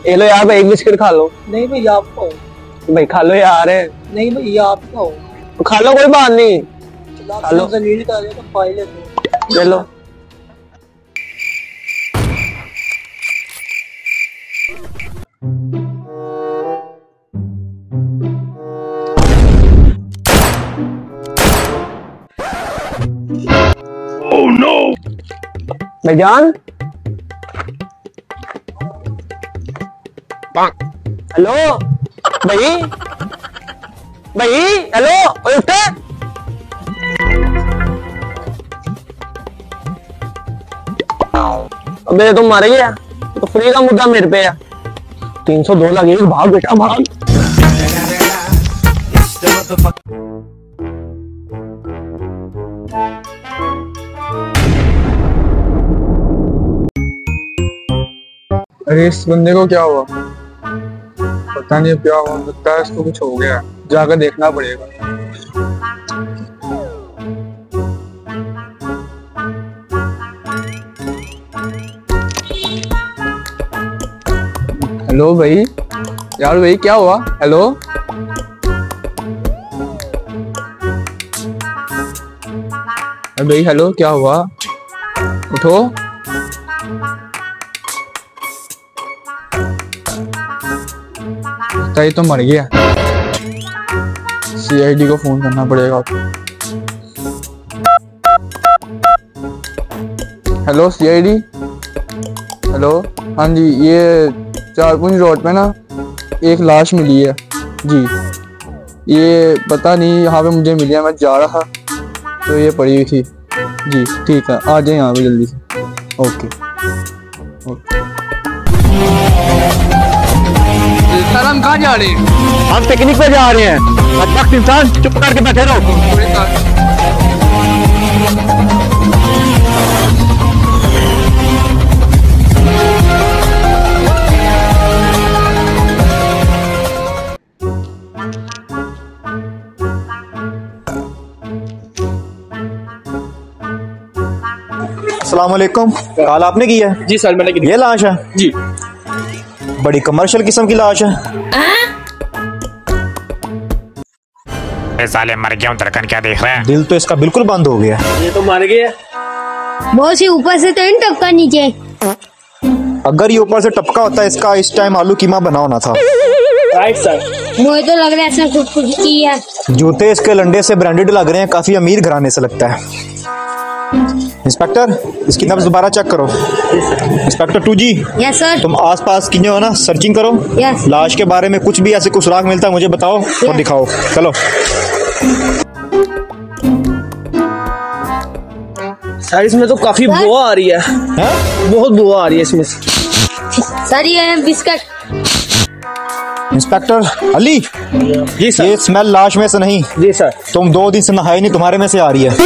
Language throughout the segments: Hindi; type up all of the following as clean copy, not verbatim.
ये लो यार भाई, एक बिस्किट खा लो। नहीं भैया आप खाओ। भाई खा लो यार। नहीं भैया आप खाओ। तो खा लो, कोई बात नहीं। खा लो। जलील कर रहे तो खा ही लेते। चलो। Oh no! भाईजान, हेलो भाई, भाई हेलो, उठे। अबे तुम मर गया तो फ्री का मुद्दा मेरे पे है। 302 लगे, भाग बेटा भाग। अरे इस बंदे को क्या हुआ? पता नहीं क्या हुआ, लगता है इसको कुछ हो गया, जाकर देखना पड़ेगा। हेलो भाई, यार भाई क्या हुआ? हेलो भाई, हेलो क्या हुआ? उठो। ये तो मर गया। सीआईडी को फोन करना पड़ेगा। Hello CID, hello. हाँ जी, ये 4 रोड पे ना एक लाश मिली है जी। ये पता नहीं यहाँ पे मुझे मिली है, मैं जा रहा तो ये पड़ी हुई थी जी। ठीक है, आ जाए यहाँ पे जल्दी से। Okay okay. सर हम कहाँ जा रहे हैं? हम पिकनिक पे जा रहे हैं। बदबख्त इंसान, चुप करके बैठे रहो। अस्सलाम वालेकुम। कॉल आपने की है? जी सर मैंने की। ये लाश है जी, बड़ी कमर्शियल किस्म की लाश है। साले मर गया हूँ, धड़कन क्या देख रहे हैं? दिल तो इसका बिल्कुल बंद हो गया। ये तो मर गया। बहुत ही ऊपर से तो इन टपका नीचे। अगर ये ऊपर से टपका होता है, इसका इस टाइम आलू कीमा बना होना था। Right sir. मुझे तो लग रहा है इसने खुदकुशी की है। जूते इसके लंडे से ब्रांडेड लग रहे हैं, काफी अमीर घराने से लगता है। इंस्पेक्टर, इसकी नब्ज दोबारा चेक करो। Inspector 2G, yes sir. तुम आसपास की जो है ना सर्चिंग करो। यस। लाश के बारे में कुछ भी ऐसे कुछ सुराग मिलता है मुझे बताओ और दिखाओ। चलो। सर इसमें तो काफी बुआ आ रही है। बहुत बुआ आ रही है इसमें से। सर ये है बिस्किट। इंस्पेक्टर अली, जी सर। ये स्मेल लाश में से नहीं। जी सर। तुम 2 दिन से नहाए नहीं, तुम्हारे में से आ रही है।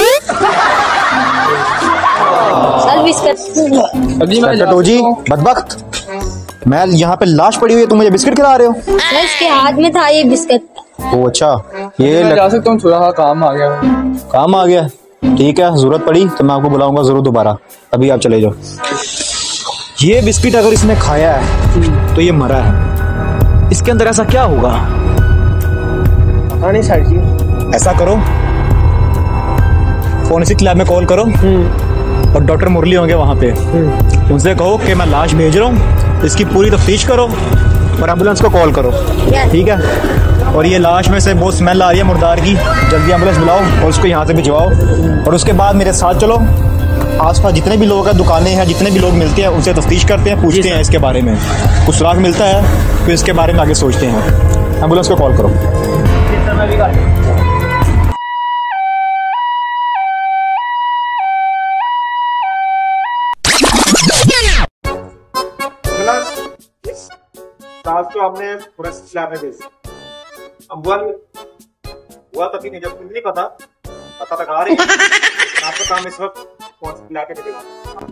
Sir biscuit. इंस्पेक्टर 2G, बदबख्त, मैं यहाँ पे लाश पड़ी हुई है, तुम मुझे बिस्किट खिला रहे हो? सर इसके हाथ में था ये बिस्किट। ओ अच्छा, ये मैं जा सकता हूँ? थोड़ा काम आ गया। काम आ गया? ठीक है, जरूरत पड़ी तो मैं आपको बुलाऊंगा जरूर दोबारा। अभी आप चले जाओ। ये बिस्किट अगर इसने खाया है तो ये मरा है। इसके अंदर ऐसा क्या होगा? पता नहीं सर जी। ऐसा करो, फोरेंसिक लैब में कॉल करो और डॉक्टर मुरली होंगे वहां पे, उनसे कहो कि मैं लाश भेज रहा हूँ, इसकी पूरी तफ्तीश करो और एम्बुलेंस को कॉल करो। ठीक है? और ये लाश में से बहुत स्मेल आ रही है मुर्दार की, जल्दी एम्बुलेंस बुलाओ और उसको यहाँ से भिजवाओ। और उसके बाद मेरे साथ चलो, आसपास जितने भी लोग हैं, दुकानें हैं, जितने भी लोग मिलते हैं उनसे तफ्तीश करते हैं, पूछते हैं इसके बारे में। कुछ सुराग मिलता है फिर इसके बारे में आगे सोचते हैं। एम्बुलेंस को कॉल करो। तो हमने फोरेंसिक लैब में भेजी। अब हुआ तभी नहीं, जब नहीं पता तक आ रही है। आपका काम इस वक्त फोरेंसिक लैब में भेजना।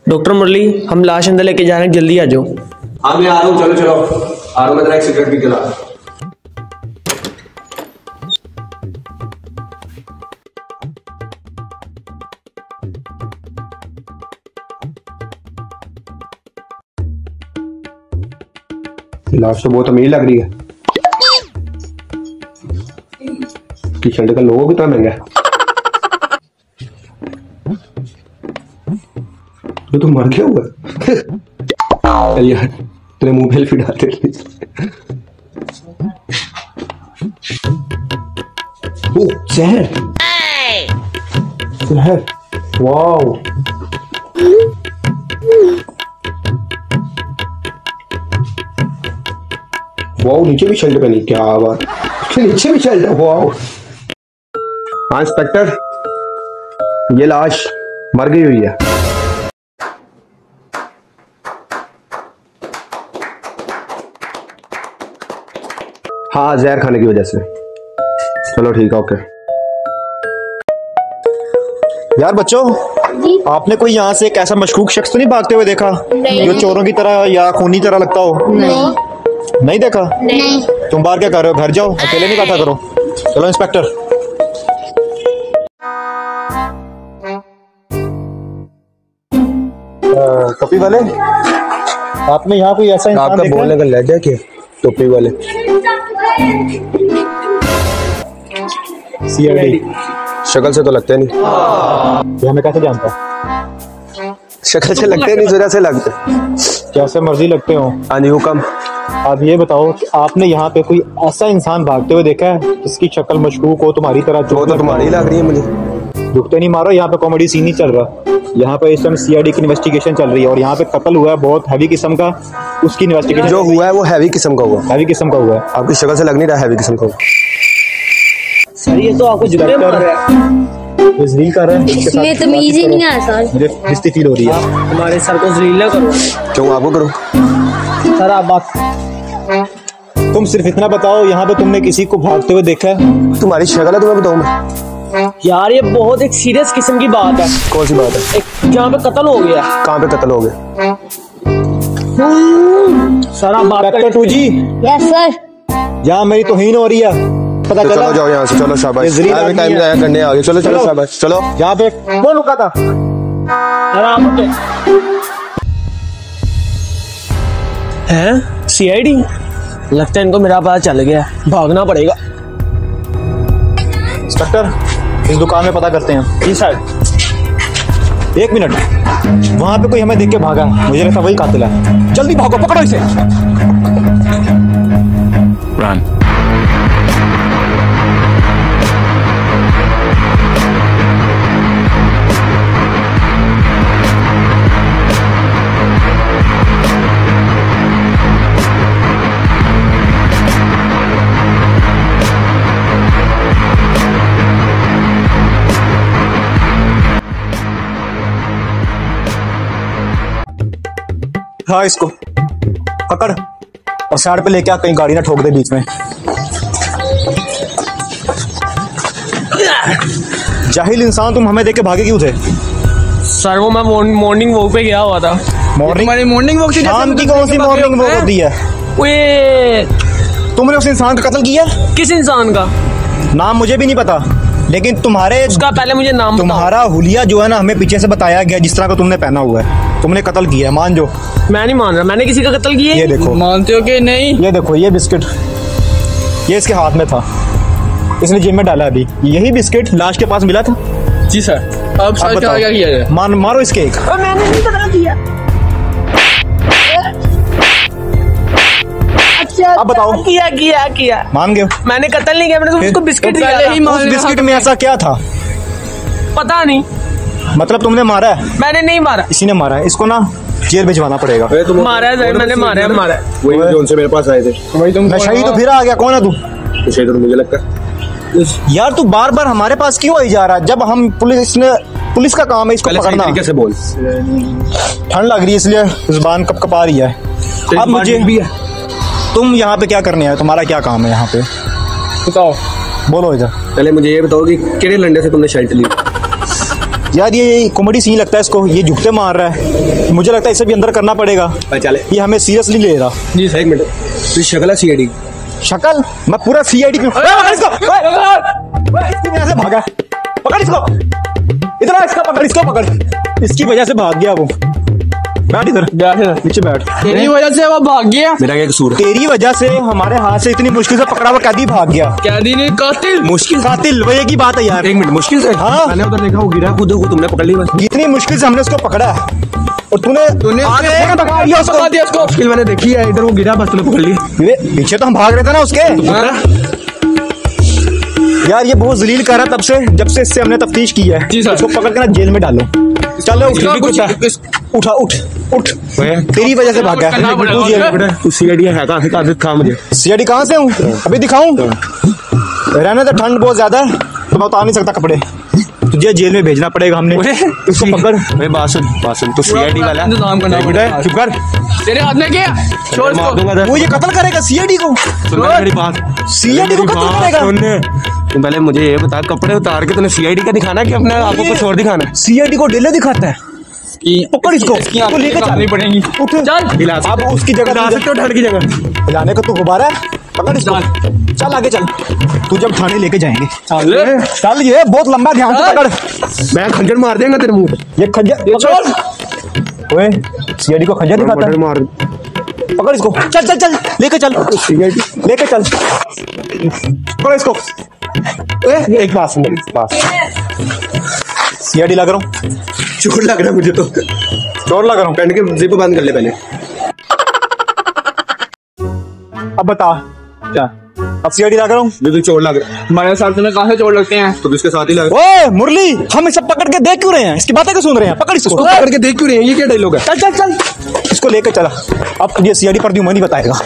डॉक्टर मुरली, हम लाश अंदर लेके जा रहे हैं, जल्दी आ जाओ। हाँ मैं आ रहा हूँ, चलो चलो आ रहा हूँ, मैं तेरा एक सिगरेट भी जला। लाश तो बहुत अमीर लग रही है। की शर्ट का लोगो कितना महंगा है। ये तो मर गया हुआ है। चल यार तेरे मुंह पे फिर डालते। ओ जहर, जहर, वाओ। वाओ, नीचे भी शर्ट पहनी, क्या बात, नीचे भी शर्ट है, वाओ। हाँ इंस्पेक्टर, ये लाश मर गई हुई है। हाँ जहर खाने की वजह से। चलो ठीक है, ओके। यार बच्चों, आपने कोई यहाँ से एक ऐसा मशकूक शख्स तो नहीं भागते हुए देखा जो चोरों की तरह या खूनी तरह लगता हो? नहीं देखा? नहीं। तुम बाहर क्या कर रहे हो? घर जाओ, अकेले नहीं बैठा करो। चलो इंस्पेक्टर। टोपी वाले, आपने यहाँ कोई ऐसा इंसान आपका बोलने का लहजा क्या? टोपी वाले सीआईडी शक्ल से तो लगते नहीं। ये हमें कैसे जानता हूँ? शक्ल से लगते नहीं, जरा से लगते। जैसे मर्जी लगते हो। हाँ जी हुक्म। आप ये बताओ कि आपने यहाँ पे कोई ऐसा इंसान भागते हुए देखा है जिसकी शक्ल मशकूक हो तुम्हारी तरह? वो तो तुम्हारी लग रही है मुझे। दुखते नहीं मारो, यहाँ पे कॉमेडी सीन नहीं चल रहा। यहाँ पे इस टाइम सीआईडी की इन्वेस्टिगेशन चल रही है और यहाँ पे कत्ल हुआ है बहुत हैवी किस्म का, उसकी इन्वेस्टिगेशन जो हुआ है वो हैवी किस्म का हुआ। हैवी किस्म का हुआ है। आपकी शक्ल से लग नहीं रहा हैवी किस्म का हुआ। सर ये तो आपको जुर्म मार रहा है। ये जलील कर रहा है। इसमें तमीज ही नहीं है सर। मुझे बेइज्जती फील हो रही है। हमारे सर को जलील ना करो। क्यों आपको करो? सर आप बात, तुम सिर्फ इतना बताओ, यहाँ पे तुमने किसी को भागते हुए देखा है? तुम्हारी शक्ल है, तुम्हें बताऊं मैं? यार ये बहुत एक सीरियस किस्म की बात है। कौन सी बात है? एक जहाँ पे कत्ल हो गया। कहाँ पे कत्ल हो गया? सर आप बात डॉक्टर टू जी, यस सर। यहाँ मेरी तौहीन हो रही है, पता तो चला? चलो जाओ यहाँ से, चलो शाबाश। टाइम जाया करने आ गए, चलो चलो शाबाश चलो। यहाँ पे कौन रुका था? सर आप हैं सीआईडी? लगता है इनको मेरा पता चल गया, भागना पड़ेगा। इंस्पेक्टर, इस दुकान में पता करते हैं। जी सर। 1 मिनट, वहां पे कोई हमें देख के भागा, मुझे लगता वही कातिल है। जल्दी भागो, पकड़ो इसे। Run. हाँ इसको पकड़ और साइड पे लेके आ, कहीं गाड़ी ना ठोक दे बीच में। जाहिल इंसान, तुम हमें देख के भागे क्यों थे? सर वो मैं मॉर्निंग वॉक पे गया हुआ था। Morning walk? शाम की कौन सी मॉर्निंग वॉक होती है? ओए तुमने उस इंसान का कत्ल किया? किस इंसान का? नाम मुझे भी नहीं पता, लेकिन तुम्हारे उसका पहले मुझे नाम बताओ। तुम्हारा हुलिया जो है ना, हमें पीछे से बताया गया, जिस तरह का तुमने पहना हुआ है, तुमने कत्ल किया है, मान जो। मैं नहीं मान रहा, मैंने किसी का कत्ल किया। ये देखो, मानते हो कि नहीं? ये देखो, ये बिस्किट ये इसके हाथ में था, इसने जेब में डाला। अभी यही बिस्किट लाश के पास मिला था। जी सर। अब सर क्या किया जाए? मारो इसके एक। मैंने नहीं कत्ल किया। अब बताओ। किया मान गए? मैंने कत्ल नहीं किया, मैंने तो उसको बिस्किट दिया था। उस बिस्किट में ऐसा क्या था? पता नहीं। मतलब तुमने मारा है? मैंने नहीं मारा, इसी ने मारा है। इसको ना जेल भिजवाना पड़ेगा। मारा है, मैंने मारा है। वही जो उनसे मेरे पास आए थे। वही तुम? नशा ही तो फिर आ गया। कौन है तू? तो मुझे लगता है यार तू बार बार हमारे पास क्यों आई जा रहा है, जब हम पुलिस का काम है इसको पकड़ना। कैसे बोल? ठंड लग रही है इसलिए जुबान कपकपा रही है। अब मुझे भी है, तुम यहाँ पे क्या करने आए? तुम्हारा क्या काम है यहाँ पे? बताओ, बोलो इधर। पहले मुझे ये बताओ कि कितने लंडे से तुमने शर्ट ली? यार ये कॉमेडी सीन लगता है इसको, ये झुकते मार रहा है, मुझे लगता है इसे भी अंदर करना पड़ेगा। चले ये हमें सीरियसली ले रहा। जी एक मिनट, तो शक्ल है सीआईडी। शक्ल मैं पूरा सीआईडी क्यों? पकड़ इसको, से भागा, पकड़ इसको, इधर इसका पकड़, इसको पकड़, इसकी वजह से भाग गया वो। बैठ इधर, नीचे बैठ। तेरी वजह से वो भाग गया। मेरा क्या कसूर है? तेरी वजह से हमारे हाथ से इतनी मुश्किल से पकड़ा हुआ कैदी भाग गया। कैदी ने कातिल, मुश्किल कातिल वही की बात है यार। एक मिनट, मुश्किल से? हाँ मैंने उधर देखा वो गिरा, खुद को तुमने पकड़ लिया बस। इतनी मुश्किल से हमने उसको पकड़ा है और तूने आगे पकड़ा दिया उसको। मुश्किल मैंने देखी है, इधर वो गिरा बस तुमने पकड़ लिया। पीछे तो हम भाग रहे थे ना उसके। यार ये बहुत जलील कर रहा है तब से, जब से इससे हमने तफ्तीश की है। जी सर। इसको पकड़ के ना जेल में डालो। चलो उठा, उठ, तेरी वजह से भागा। तू सीआईडी है कहाँ दिखा मुझे? सीआईडी कहाँ से हूँ अभी दिखाऊं? रहने तो ठंड बहुत ज्यादा है तो मैं उतार नहीं सकता कपड़े, तुझे जेल में भेजना पड़ेगा। हमने इसको पकड़। बासन तो सीआईडी वाला इंतजाम करना पड़ेगा। चुप कर, तेरे हाथ में क्या? छोड़ इसको। वो ये कत्ल करेगा सीआईडी को। मेरी बात, सीआईडी को कत्ल करेगा। तुम पहले मुझे ये बता, कपड़े उतार के तूने सीआईडी का दिखाना कि अपने आपको कुछ और दिखाना है? सीआईडी को डेले दिखाता है। पकड़ इसको, लेके चलनी पड़ेगी। उठ चल, अब उसकी जगह ठंड की जगह हिलाने को तू गुब्बारा है। पकड़ इसको, चल आगे चल, तू जब थाने लेके जाएंगे। चल ये बहुत लंबा, ध्यान से पकड़। मैं खंजर मार देंगे तेरे मुंह। ये खंजर ओए, सीआईडी को खंजर दिखाता है। मार, पकड़ इसको, चल लेके चल, लेके चल, पकड़ इसको। एक पास सीआईडी लग रहा हूँ, चोट लग रहा है मुझे तो, चोट लग रहा हूँ। पैंट के जिप बंद कर ले पहले। अब बता क्या? अब सीआईडी लग रहा हूँ। मुझे चोट लग रहा है। हमारे साथ तुम्हें कहाँ से चोट लगते हैं? तो इसके साथ ही लग। ओए मुरली, हम इसे पकड़ के देख क्यों रहे हैं? इसकी बातें क्यों सुन रहे हैं? पकड़ इसको, पकड़ के देख क्यों रहे हैं? ये क्या डायलॉग है? चल इसको लेके चला। अब तुझे सीआईडी पर नहीं बताएगा।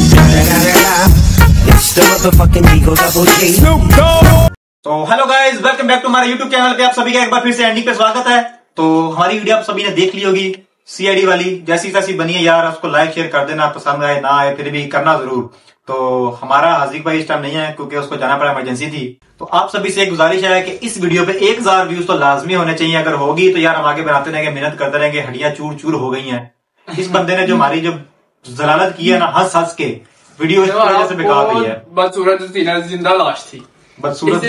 तो hello guys, welcome back to हमारे यूट्यूब चैनल पे। आप सभी का एक बार फिर से एंडिंग पे स्वागत है। तो हमारी वीडियो आप सभी ने देख ली होगी, सीआईडी वाली जैसी तैसी बनी है यार। उसको लाइक शेयर कर देना, पसंद आए ना आए फिर भी करना जरूर। तो हमारा हाजिक भाई इस टाइम नहीं है क्योंकि उसको जाना पड़ा, इमरजेंसी थी। तो आप सभी से एक गुजारिश है कि इस वीडियो पे 1000 व्यूज तो लाजमी होने चाहिए। अगर होगी तो यार हम आगे बनाते रहेंगे, मेहनत करते रहेंगे। हड्डियां चूर चूर हो गई हैं। इस बंदे ने जो हमारी जो जलालत की है ना, हंस हंस के वीडियो इस वजह से बेकार हुई है। बदसूरत जिंदा लाश थी। बदसूरत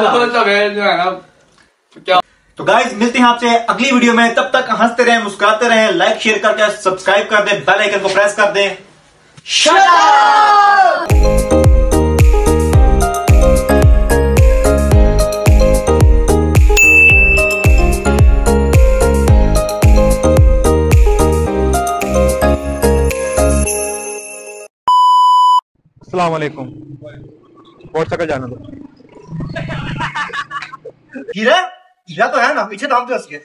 तो गाइस मिलते हैं आपसे अगली वीडियो में। तब तक हंसते रहें, मुस्कुराते रहें, लाइक शेयर करके सब्सक्राइब कर दें, बेल आइकन को प्रेस कर दें। Shut up! अस्सलाम वालेकुम। व्हाट्सएप जाना दो। हीरा तो है ना, पीछे दाम तो हंस गए।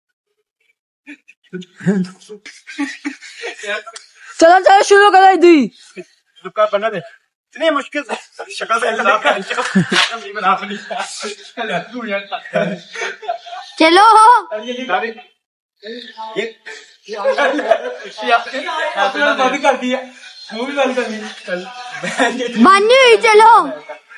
चलो शुरू कर दी। रुका बना दे, इतनी मुश्किल शक्ल से चलो ये मान्य हुई, चलो।